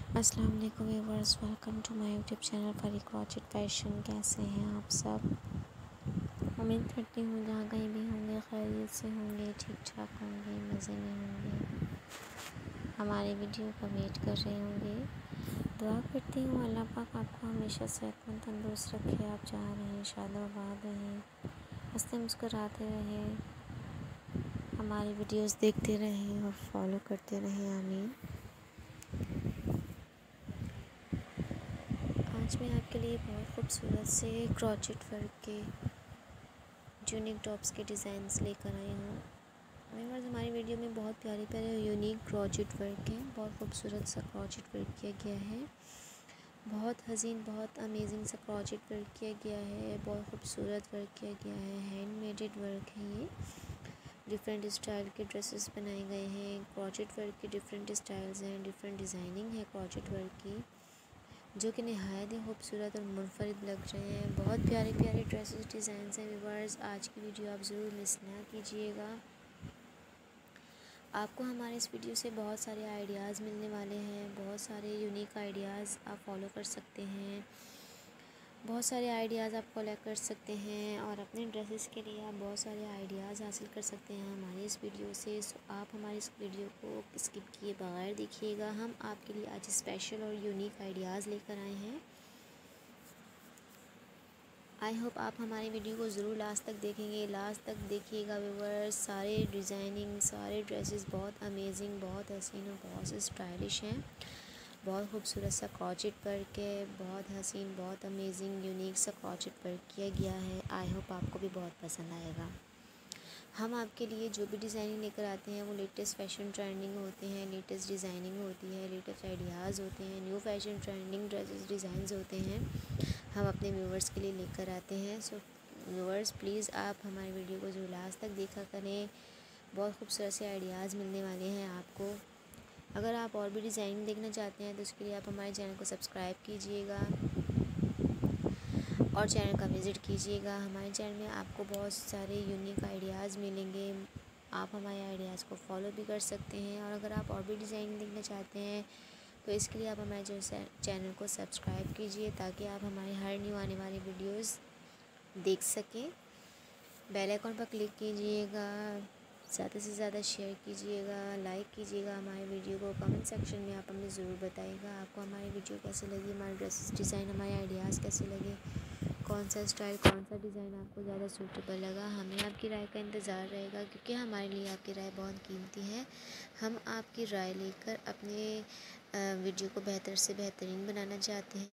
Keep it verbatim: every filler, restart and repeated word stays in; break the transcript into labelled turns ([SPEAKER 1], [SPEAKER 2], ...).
[SPEAKER 1] अस्सलाम वालेकुम viewers, welcome to my YouTube channel फरी क्रॉचेट फैशन। कैसे हैं आप सब? उम्मीद करती हूँ जहाँ कहीं भी होंगे खैरियत से होंगे, ठीक ठाक होंगे, मज़े में होंगे, हमारे वीडियो का वेट कर रहे होंगे। दुआ करती हूँ अल्लाह पाक आपको हमेशा सेहतमंद तंदुरुस्त रखे। आप जहाँ रहें शादोबाद रहें, हंसते मुस्कुराते रहें, हमारी वीडियोस देखते रहें और फॉलो करते रहें। आमीन। आज मैं आपके लिए बहुत खूबसूरत से क्रॉचेट वर्क के यूनिक टॉप्स के डिज़ाइंस लेकर आई हूँ। व्यूअर्स, हमारी वीडियो में बहुत प्यारे प्यारे यूनिक क्रॉचेट वर्क हैं। बहुत खूबसूरत सा क्रॉचेट वर्क किया गया है, बहुत हसीन, बहुत अमेजिंग सा क्रॉचेट वर्क किया गया है, बहुत खूबसूरत वर्क किया गया है। हैंडमेडेड वर्क है ये। डिफरेंट स्टाइल के ड्रेसेस बनाए गए हैं। क्रॉचेट वर्क के डिफरेंट स्टाइल्स हैं, डिफरेंट डिज़ाइनिंग है क्रॉचेट वर्क की, जो कि नहायत ही खूबसूरत और मुनफरिद लग रहे हैं। बहुत प्यारे प्यारे ड्रेसेस डिज़ाइंस हैं। व्यूअर्स, आज की वीडियो आप ज़रूर मिस ना कीजिएगा। आपको हमारे इस वीडियो से बहुत सारे आइडियाज़ मिलने वाले हैं। बहुत सारे यूनिक आइडियाज़ आप फॉलो कर सकते हैं, बहुत सारे आइडियाज़ आप कलेक्ट कर सकते हैं और अपने ड्रेसेस के लिए आप बहुत सारे आइडियाज़ हासिल कर सकते हैं हमारी इस वीडियो से। सो आप हमारी इस वीडियो को स्किप किए बगैर देखिएगा। हम आपके लिए आज स्पेशल और यूनिक आइडियाज़ लेकर आए हैं। आई होप आप हमारी वीडियो को ज़रूर लास्ट तक देखेंगे। लास्ट तक देखिएगा व्यूअर्स। सारे डिज़ाइनिंग, सारे ड्रेसेस बहुत अमेजिंग, बहुत हसीन और बहुत स्टाइलिश हैं। बहुत खूबसूरत सा क्रॉचेट वर्क है, बहुत हसीन, बहुत अमेजिंग, यूनिक सा क्रॉचेट वर्क किया गया है। आई होप आपको भी बहुत पसंद आएगा। हम आपके लिए जो भी डिज़ाइनिंग लेकर आते हैं वो लेटेस्ट फैशन ट्रेंडिंग होते हैं, लेटेस्ट डिज़ाइनिंग होती है, लेटेस्ट आइडियाज़ होते हैं, new fashion trending dresses designs होते हैं, हम अपने व्यूवर्स के लिए लेकर आते हैं। सो व्यूवर्स, प्लीज़ आप हमारी वीडियो को जो लास्ट तक देखा करें। बहुत खूबसूरत से आइडियाज़ मिलने वाले हैं आपको। अगर आप और भी डिज़ाइनिंग देखना चाहते हैं तो उसके लिए आप हमारे चैनल को सब्सक्राइब कीजिएगा और चैनल का विज़िट कीजिएगा। हमारे चैनल में आपको बहुत सारे यूनिक आइडियाज़ मिलेंगे। आप हमारे आइडियाज़ को फॉलो भी कर सकते हैं। और अगर आप और भी डिज़ाइन देखना चाहते हैं तो इसके लिए आप हमारे जो चैनल को सब्सक्राइब कीजिए, ताकि आप हमारे हर न्यू आने वाली वीडियोस देख सकें। बेल आइकन पर क्लिक कीजिएगा, ज़्यादा से ज़्यादा शेयर कीजिएगा, लाइक कीजिएगा हमारे वीडियो को। कमेंट सेक्शन में आप हमें ज़रूर बताइएगा आपको हमारी वीडियो कैसे लगी, हमारे ड्रेसेस डिज़ाइन, हमारे आइडियाज़ कैसे लगे, कौन सा स्टाइल, कौन सा डिज़ाइन आपको ज़्यादा सूटेबल लगा। हमें आपकी राय का इंतज़ार रहेगा, क्योंकि हमारे लिए आपकी राय बहुत कीमती है। हम आपकी राय लेकर अपने वीडियो को बेहतर से बेहतरीन बनाना चाहते हैं।